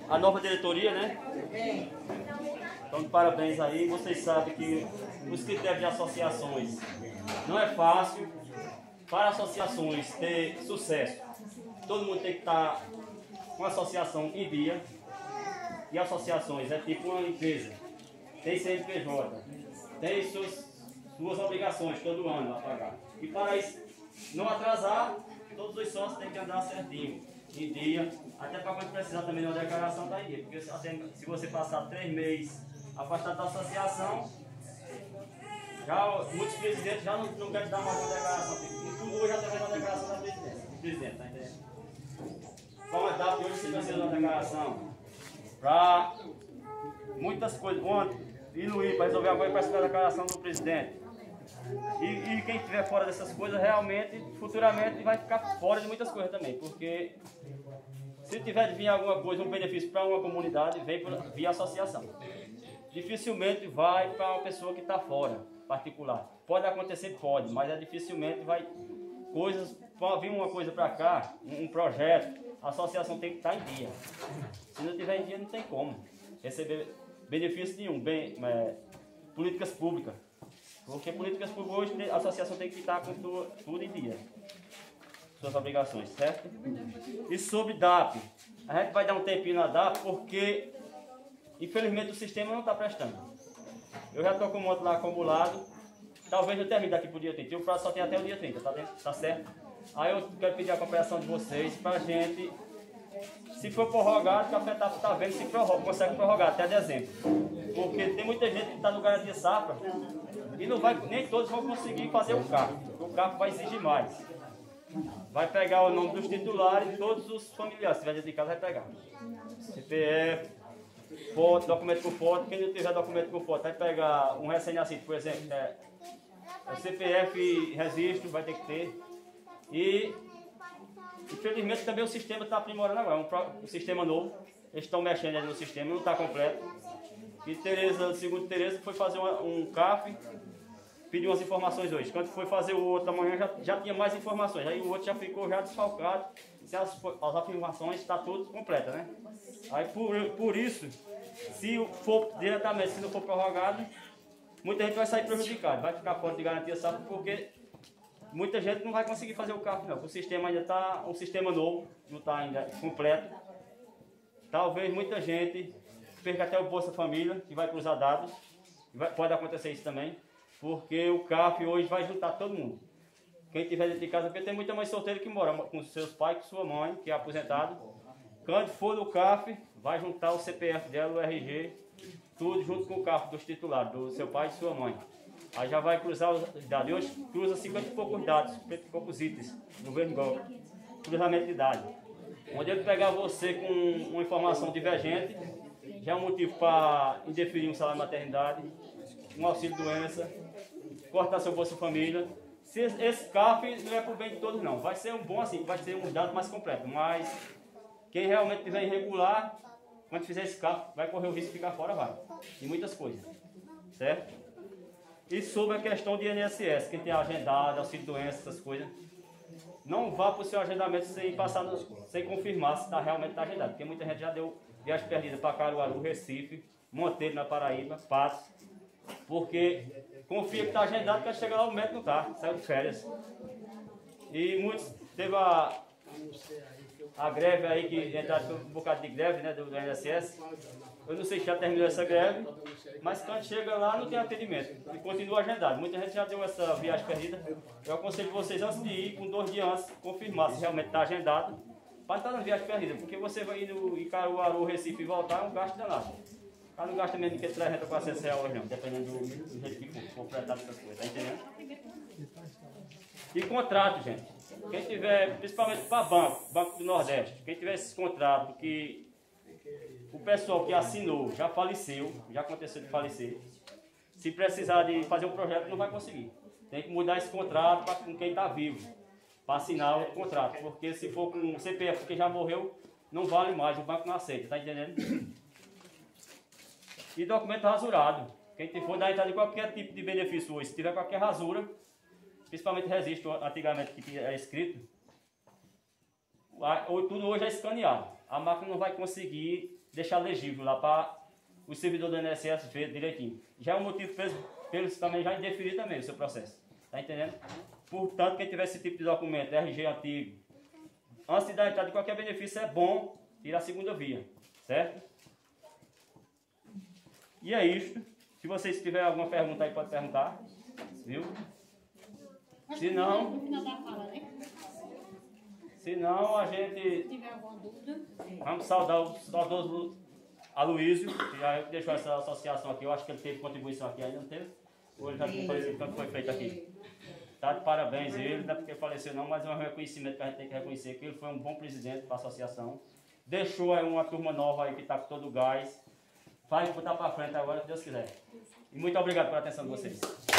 a nova diretoria, né? Então, parabéns aí. Vocês sabem que os critérios de associações não é fácil. Para associações ter sucesso, todo mundo tem que estar com a associação em dia. E associações é tipo uma empresa. Tem CNPJ, tem suas obrigações todo ano a pagar. E para isso não atrasar, todos os sócios têm que andar certinho, em dia, até para quando precisar também de uma declaração da dia. Porque se você passar 3 meses afastado da associação, já, muitos presidentes já não querem dar mais uma declaração. E tudo hoje já tem uma declaração da presidente, tá entendendo? Como a DAP hoje você precisa de uma declaração para muitas coisas. Iluir para resolver alguma coisa, para a declaração do presidente. E quem estiver fora dessas coisas, realmente, futuramente, vai ficar fora de muitas coisas também. Porque se tiver de vir alguma coisa, um benefício para uma comunidade, vem via associação. Dificilmente vai para uma pessoa que está fora, particular. Pode acontecer, pode, mas dificilmente vai coisas, pode vir uma coisa para cá, um projeto, a associação tem que estar em dia. Se não tiver em dia, não tem como receber benefício nenhum, políticas públicas. Porque políticas públicas hoje a associação tem que estar com tudo em dia. Suas obrigações, certo? E sobre DAP, a gente vai dar um tempinho na DAP porque infelizmente o sistema não está prestando. Eu já estou com o monte lá acumulado. Talvez eu termine daqui para o dia 30. O prazo só tem até o dia 30, tá certo? Aí eu quero pedir a cooperação de vocês para a gente, se for prorrogado, que a FETAP está vendo se consegue prorrogar até dezembro. Porque tem muita gente que está no Garantia Safra e nem todos vão conseguir fazer o CAF. O CAF vai exigir mais. Vai pegar o nome dos titulares e todos os familiares, se tiver dentro de casa, vai pegar. CPF, foto, documento com foto. Quem não tiver documento com foto vai pegar um recém-nascido, por exemplo, CPF e registro, vai ter que ter. E infelizmente também o sistema está aprimorando agora, um sistema novo. Eles estão mexendo ali no sistema, não está completo. E Tereza, segundo Tereza, foi fazer um CAF, pediu umas informações hoje. Quando foi fazer o outro amanhã já tinha mais informações. Aí o outro já ficou desfalcado. Se as afirmações está tudo completa, né? Aí por isso, se for diretamente, se não for prorrogado, muita gente vai sair prejudicada, vai ficar fora de garantia safra, porque muita gente não vai conseguir fazer o CAF não. O sistema ainda está um sistema novo, não está ainda completo. Talvez muita gente perca até o Bolsa Família, que vai cruzar dados. Pode acontecer isso também, porque o CAF hoje vai juntar todo mundo. Quem tiver dentro de casa, porque tem muita mãe solteira que mora com seus pais, com sua mãe, que é aposentado. Quando for no CAF, vai juntar o CPF dela, o RG, tudo junto com o CAF dos titulares, do seu pai e sua mãe. Aí já vai cruzar os dados. Hoje cruza 50 e poucos dados, 50 e poucos itens, governo igual, cruzamento de dados. Onde ele pegar você com uma informação divergente, já é um motivo para indeferir um salário de maternidade, um auxílio doença, cortar seu Bolsa Família. Esse CAF não é para o bem de todos não, vai ser um bom assim, vai ser um dado mais completo, mas quem realmente tiver irregular, quando fizer esse CAF, vai correr o risco de ficar fora, vai, de muitas coisas, certo? E sobre a questão de INSS, quem tem agendado, auxílio doença, essas coisas, não vá para o seu agendamento sem confirmar se realmente está agendado, porque muita gente já deu viagem perdida para Caruaru, Recife, Monteiro na Paraíba, Patos, porque confia que está agendado, quando chega lá o médico não está, saiu de férias. E muitos, teve a greve aí, que entraram um bocado de greve, né, do INSS. Eu não sei se já terminou essa greve, mas quando chega lá não tem atendimento e continua agendado. Muita gente já deu essa viagem perdida. Eu aconselho vocês, antes de ir, com 2 dias antes, confirmar se realmente está agendado, para estar na viagem perdida, porque você vai ir em Caruaru, Recife e voltar, é um gasto danado. O cara não gasta menos de que 300 ou 400 reais hoje não, dependendo do jeito que for completado essas coisas, tá entendendo? E contrato, gente. Quem tiver, principalmente para Banco do Nordeste, quem tiver esses contratos que o pessoal que assinou já faleceu, já aconteceu de falecer, se precisar de fazer um projeto não vai conseguir. Tem que mudar esse contrato com quem está vivo, para assinar o contrato, porque se for com um CPF que já morreu, não vale mais, o banco não aceita, tá entendendo? E documento rasurado. Quem for dar entrada de qualquer tipo de benefício hoje, se tiver qualquer rasura, principalmente registro antigamente que é escrito, tudo hoje é escaneado. a máquina não vai conseguir deixar legível lá para o servidor do INSS ver direitinho. Já é um motivo para eles também já indeferir também o seu processo. Está entendendo? Portanto, quem tiver esse tipo de documento, RG antigo, antes de dar entrada de qualquer benefício, é bom tirar a segunda via. Certo? E é isto. Se vocês tiverem alguma pergunta aí, pode perguntar. Viu? Se não, a gente... Vamos saudar o saudoso Aloysio, que já deixou essa associação aqui. Eu acho que ele teve contribuição aqui, ainda não teve? Ou ele já tem conhecido quanto foi feito aqui? Tá de parabéns ele, não é porque faleceu não, mas é um reconhecimento que a gente tem que reconhecer, que ele foi um bom presidente para a associação. Deixou aí uma turma nova aí que está com todo o gás. Vai botar para frente agora, se Deus quiser. E muito obrigado pela atenção de vocês.